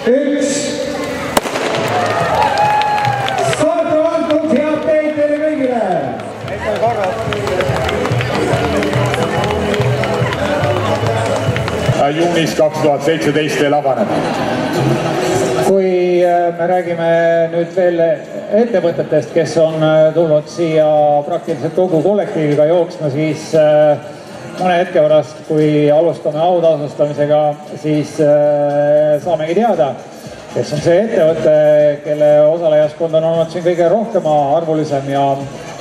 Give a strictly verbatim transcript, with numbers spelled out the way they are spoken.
üks. Start on antud, head teid teile kõigile! juunis kaks tuhat seitseteist veel avaneb. Kui me räägime nüüd veel ettevõtetest, kes on tulnud siia praktiliselt kogu kollektiiviga jooksma, siis mõne hetke pärast, kui alustame autasustamisega, siis saamegi teada, kes on see ettevõte, kelle osalejaskond on olnud siin kõige rohkem arvulisem ja